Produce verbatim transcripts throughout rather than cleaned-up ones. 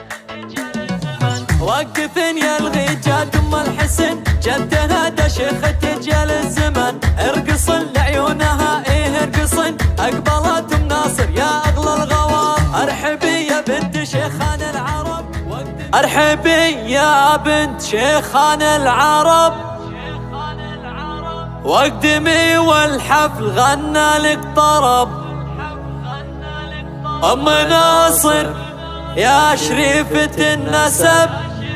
وقفن يا الغيجات ام الحسن جدنا دا شيخة رجال الزمن. ارقصن لعيونها ايه ارقصن اقبلت ام ناصر يا اغلى الغوار. ارحبي يا بنت شيخان العرب ارحبي يا بنت شيخان العرب. واقدمي والحفل غنى لك طرب. ام ناصر يا شريفة النسب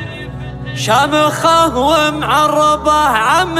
شامخة ومعربة عم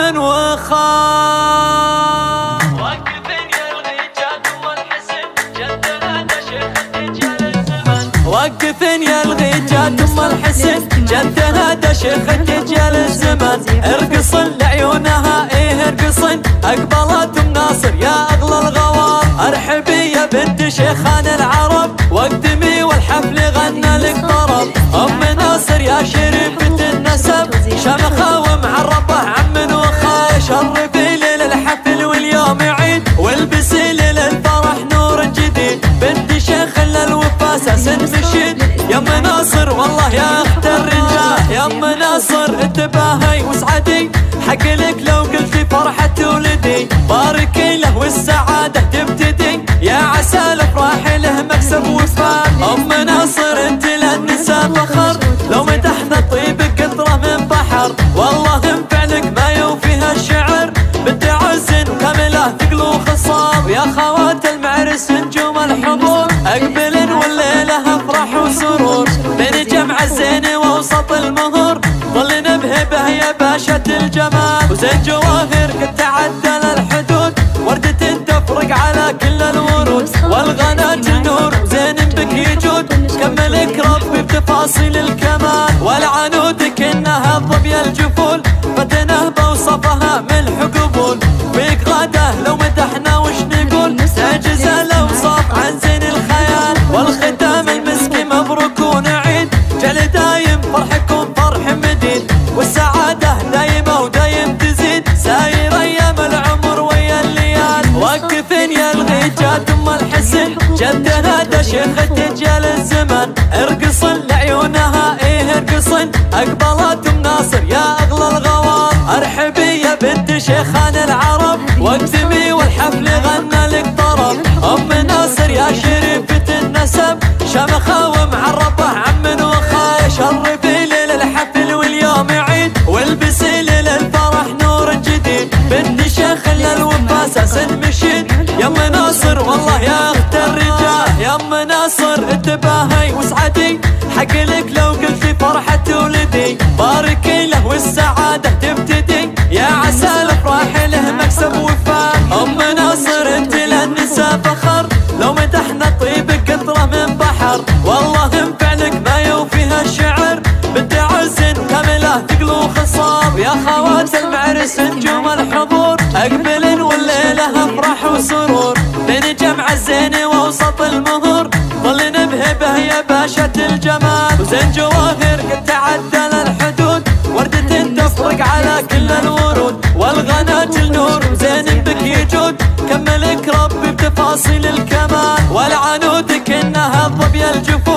وخال. وقفن يا الغيجات ام الحسن جدنا دا شيخة رجال الزمن. وقفن يا الغيجات ام الحسن جدنا دا شيخة رجال الزمن. ارقصن لعيونها ايه ارقصن اقبلت ام ناصر يا اغلى الغوار. ارحبي يا بنت شيخان العرب واقدمي والحفل غنى لك طرب. ام ناصر يا شريفة النسب شمخة ومعربة عم وخال. شرفي ليل الحفل واليوم عيد والبسي ليل الفرح نور جديد. بنت شيخ للوفا اساس مشيد يا ام ناصر والله يا اخت الرجال. يا ام ناصر انتباهي واسعدي حق لك لو قلتي فرحة ولدي. باركي له والسعادة تبتدي يا عسى الافراح له مكسب وفاء. ام ناصر انت للنساء فخر لو مدحنا طيبك قطرة من بحر. والله انفعلك ما يوفيها الشعر. بنت عز كاملة ثقل وخصاب يا خوات المعرس نجوم الحضور. اقبلن والليلة افراح وسرور بين جمع الزين ووسط المهور. ظلنا بهبه يا باشا الجمال وزين جواهر قد تعدل الحدود. وردة تفرق على كل الورود والغنات النور وزين بك يجود. كملك ربي بتفاصيل الكمال والعنود كأنها الظبي الجفول. فتنه بوصفها ملح قبول فيك غاده لو مدحنا وش نقول. تعجز الاوصاف عن زين الخيال والختام المسكي مبروك ونعيد. جل دايم فرحكم فرح مديد والسعاده دايمه ودايم تزيد. ساير ايام العمر ويا الليال. وقفن يا الغيجات ام الحسن جدنا دا شيخة رجال الزمن. ارقصن لعيونها ايه ارقصن اقبلت ام ناصر يا اغلى الغوار. ارحبي يا بنت شيخان العرب واقدمي والحفل غنى لك طرب. ام ناصر يا شريفة النسب شمخة ومعربة عم وخال. شرفي ليل الحفل واليوم عيد والبسي ليل الفرح نور جديد. بنت شيخ للوفا اساس مشيد يا ام ناصر والله يا اخت الرجال. يا ام ناصر انتباهي واسعدي حق لك لو قلتي فرحة ولدي. باركي له والسعادة تبتدي يا عسى الافراح له مكسب وفاء. ام ناصر انت للنساء فخر لو مدحنا طيبك قطرة من بحر. والله انفعلك ما يوفيها الشعر. بنت عز كاملة ثقل وخصاب يا خوات المعرس نجوم الحضور. اقبلن والليلة افراح وسرور بين جمع الزين ووسط المهور. ظلنا بهبه يا باشا الجمال وزين جواهر قد تعدل الحدود. وردة تفرق على كل الورود والغنات النور وزين بك يجود. كملك ربي بتفاصيل الكمال والعنود كأنها الظبي الجفور.